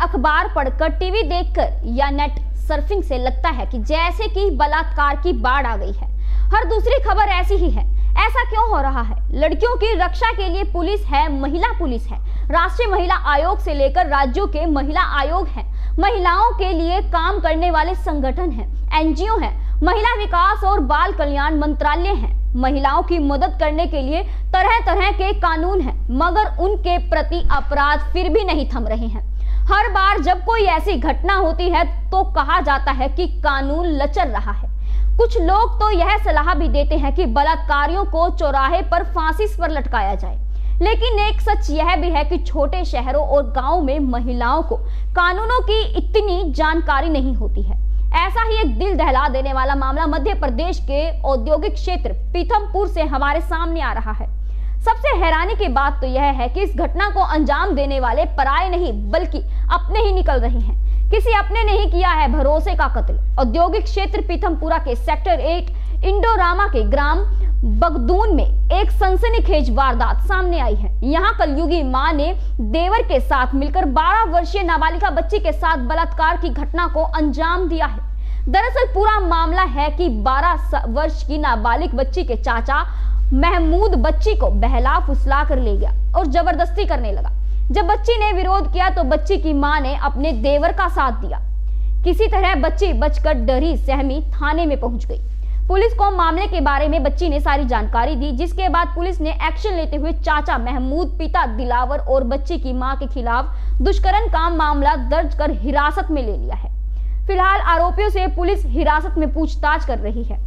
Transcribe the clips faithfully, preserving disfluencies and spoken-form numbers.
अखबार पढ़कर, टीवी देखकर या नेट सर्फिंग से लगता है कि जैसे कि बलात्कार की बाढ़ आ गई है। हर दूसरी खबर ऐसी ही है। ऐसा क्यों हो रहा है? लड़कियों की रक्षा के लिए पुलिस है, महिला पुलिस है, राष्ट्रीय महिला आयोग से लेकर राज्यों के महिला आयोग हैं, महिलाओं के लिए काम करने वाले संगठन हैं, एनजीओ हैं, महिला विकास और बाल कल्याण मंत्रालय हैं, महिलाओं की मदद करने के लिए तरह तरह के कानून हैं, मगर उनके प्रति अपराध फिर भी नहीं थम रहे हैं। हर बार जब कोई ऐसी घटना होती है तो कहा जाता है कि कानून लचर रहा है। कुछ लोग तो यह सलाह भी देते हैं कि बलात्कारियों को चौराहे पर फांसी पर लटकाया जाए। लेकिन एक सच यह भी है कि छोटे शहरों और गांवों में महिलाओं को कानूनों की इतनी जानकारी नहीं होती है। ऐसा ही एक दिल दहला देने वाला मामला मध्य प्रदेश के औद्योगिक क्षेत्र पीथमपुर से हमारे सामने आ रहा है। सबसे हैरानी की बात तो यह है कि इस घटना को अंजाम देने वाले पराये नहीं बल्कि अपने ही निकल रहे हैं। किसी अपने ने ही किया है भरोसे का कत्ल। औद्योगिक क्षेत्र पीथमपुरा के सेक्टर एट इंडोरामा के ग्राम बगदून में एक सनसनीखेज वारदात सामने आई है। यहाँ कलयुगी मां ने देवर के साथ मिलकर बारह वर्षीय नाबालिगा बच्ची के साथ बलात्कार की घटना को अंजाम दिया है। दरअसल पूरा मामला है कि बारह वर्ष की नाबालिग बच्ची के चाचा महमूद बच्ची को बहला फुसला कर ले गया और जबरदस्ती करने लगा। जब बच्ची ने विरोध किया तो बच्ची की मां ने अपने देवर का साथ दिया। किसी तरह बच्ची बचकर डरी सहमी थाने में पहुंच गई। पुलिस को मामले के बारे में बच्ची ने सारी जानकारी दी, जिसके बाद पुलिस ने एक्शन लेते हुए चाचा महमूद, पिता दिलावर और बच्ची की मां के खिलाफ दुष्कर्म का मामला दर्ज कर हिरासत में ले लिया है। फिलहाल आरोपियों से पुलिस हिरासत में पूछताछ कर रही है।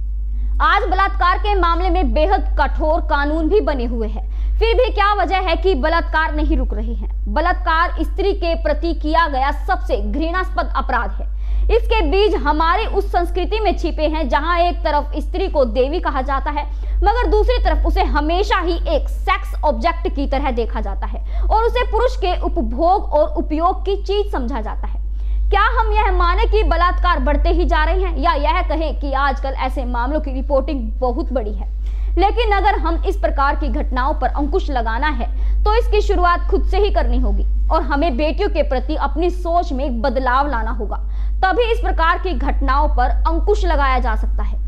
आज बलात्कार के मामले में बेहद कठोर कानून भी बने हुए हैं, फिर भी क्या वजह है कि बलात्कार नहीं रुक रही है? बलात्कार स्त्री के प्रति किया गया सबसे घृणास्पद अपराध है। इसके बीज हमारे उस संस्कृति में छिपे हैं जहां एक तरफ स्त्री को देवी कहा जाता है, मगर दूसरी तरफ उसे हमेशा ही एक सेक्स ऑब्जेक्ट की तरह देखा जाता है और उसे पुरुष के उपभोग और उपयोग की चीज समझा जाता है। क्या हम यह माने कि बलात्कार बढ़ते ही जा रहे हैं, या यह कहें कि आजकल ऐसे मामलों की रिपोर्टिंग बहुत बड़ी है? लेकिन अगर हम इस प्रकार की घटनाओं पर अंकुश लगाना है तो इसकी शुरुआत खुद से ही करनी होगी और हमें बेटियों के प्रति अपनी सोच में एक बदलाव लाना होगा, तभी इस प्रकार की घटनाओं पर अंकुश लगाया जा सकता है।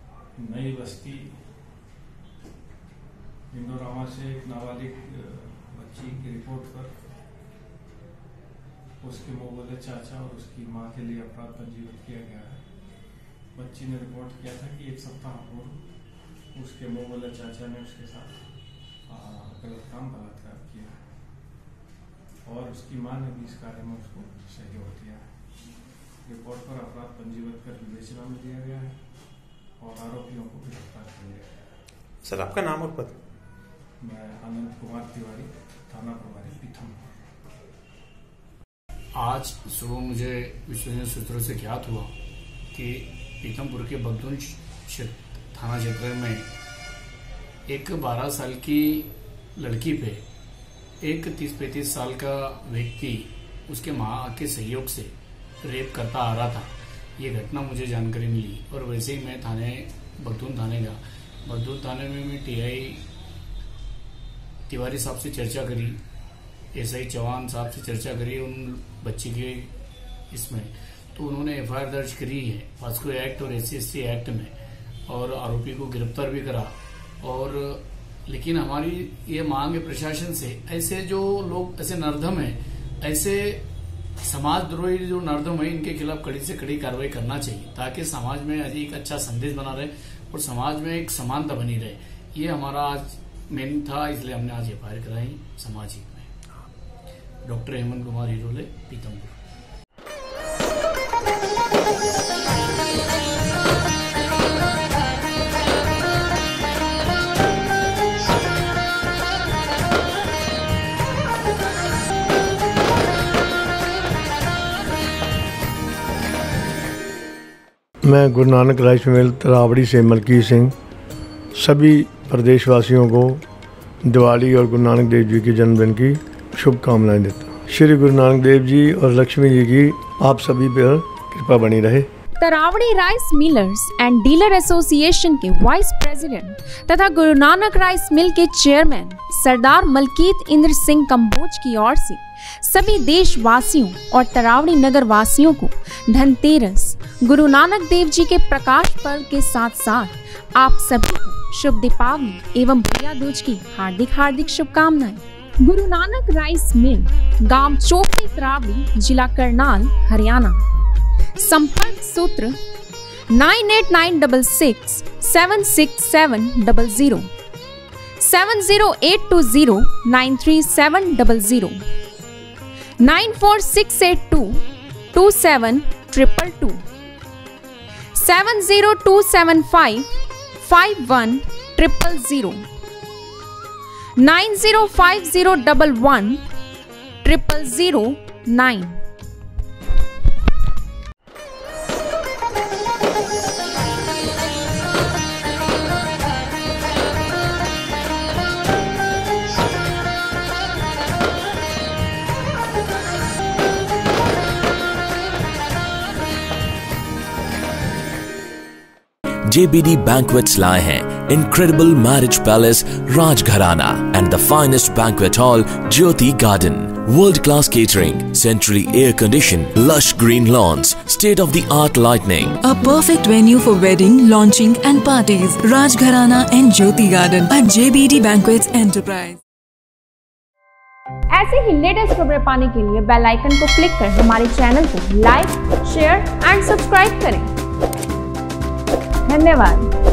नई बस्ती इंडोरामा से एक नाबालिग बच्ची की रिपोर्ट पर उसके मोहल्ले चाचा और उसकी मां के लिए अपराध पंजीकृत किया गया है। बच्ची ने रिपोर्ट किया था कि एक सप्ताह पूर्व उसके मोहल्ले चाचा ने उसके साथ गलत काम बलात्कार किया और उसकी मां ने भी इस कार्य में उसको सहयोग दिया है। रिपोर्ट पर अपराध पंजीकृत कर विवेचना में दिया गया है और आरोपियों को गिरफ्तार किया गया है। सर, आपका नाम और पद? मैं अनंत कुमार तिवारी, थाना प्रभारी पीथमपुर। आज सुबह मुझे विश्वसनीय सूत्रों से ज्ञात हुआ कि पीथमपुर के बगदून थाना क्षेत्र में एक बारह साल की लड़की पे एक तीस पैंतीस साल का व्यक्ति उसके माँ के सहयोग से रेप करता आ रहा था। ये घटना मुझे जानकारी मिली और वैसे ही मैं थाने बगदून थाने गया। बगदून थाने में मैं टीआई तिवारी साहब से चर्चा करी, एसआई चौहान साहब से चर्चा करी उन बच्ची के इसमें, तो उन्होंने एफआईआर दर्ज करी है पॉस्को एक्ट और S C S T act में और आरोपी को गिरफ्तार भी करा। और लेकिन हमारी ये मांग है प्रशासन से, ऐसे जो लोग ऐसे नर्दम हैं, ऐसे समाजद्रोही जो नर्दम है, इनके खिलाफ कड़ी से कड़ी कार्रवाई करना चाहिए ताकि समाज में एक अच्छा संदेश बना रहे और समाज में एक समानता बनी रहे। ये हमारा आज मेन था, इसलिए हमने आज एफआईआर कराई सामाजिक में। डॉक्टर हेमंत कुमार हिरोले, पीथमपुर। मैं गुरु नानक राइस मिल तरावड़ी से मलकीत सिंह सभी प्रदेशवासियों को दिवाली और गुरु नानक देव जी के जन्मदिन की शुभकामनाएं देता हूँ। श्री गुरु नानक देव जी और लक्ष्मी जी की आप सभी पर कृपा बनी रहे। Taraori rice millers and dealer association के वाइस प्रेसिडेंट तथा गुरु नानक राइस मिल के चेयरमैन सरदार मलकीत इंद्र सिंह कंबोज की ओर से सभी देशवासियों और तरावड़ी नगर वासियों को धनतेरस गुरु नानक देव जी के प्रकाश पर्व के साथ साथ आप सभी को शुभ दीपावली एवं भैया दूज की हार्दिक हार्दिक शुभकामनाएं। गुरु नानक राइस मिल, गांव चोपड़ी, तरावड़ी, जिला करनाल, हरियाणा। संपर्क सूत्र nine eight nine six six seven six seven double zero, seven zero eight two zero nine three seven double zero, nine four six eight two two seven triple two, seven zero two seven five five one triple zero, nine zero five zero double one triple zero nine. J B D Banquets लाए हैं Incredible Marriage Palace Rajgharana and the finest banquet hall Jyoti Garden. World-class catering, centrally air-conditioned, lush green lawns, state-of-the-art lighting. A perfect venue for wedding, launching and parties. Rajgharana and Jyoti Garden at J B D Banquets Enterprise. ऐसे ही latest खबरें पाने के लिए bell icon को click कर हमारे channel को like, share and subscribe करें। धन्यवाद।